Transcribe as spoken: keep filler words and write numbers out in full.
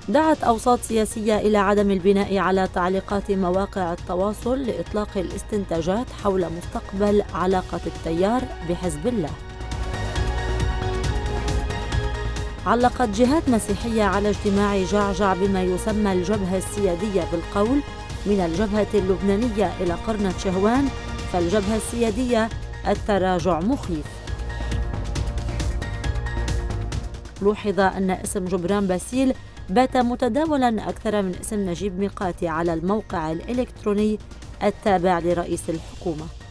دعت أوساط سياسية إلى عدم البناء على تعليقات مواقع التواصل لإطلاق الاستنتاجات حول مستقبل علاقة التيار بحزب الله. علقت جهات مسيحية على اجتماع جعجع بما يسمى الجبهة السيادية بالقول: من الجبهة اللبنانية إلى قرنة شهوان فالجبهة السيادية التراجع مخيف. لوحظ أن اسم جبران باسيل بات متداولا أكثر من اسم نجيب ميقاتي على الموقع الإلكتروني التابع لرئيس الحكومة.